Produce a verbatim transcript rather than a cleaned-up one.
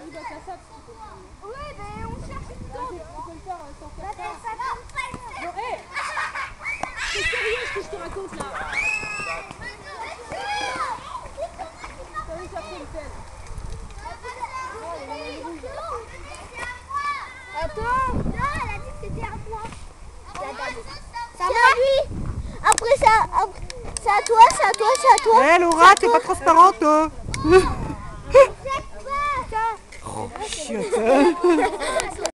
arrives à ta salle. Oui, mais on cherche une tente. On peut le faire sans Bah, faire ça ça. Bon, hé, c'est sérieux ce que je te raconte là. T'as vu, ça fait une pelle. Attends. Non, elle a dit que c'était à moi. Ça va lui. Après ça, après, c'est à toi, c'est à toi, c'est à toi. Hé hey, Laura, t'es pas transparente. Oh, chiotte.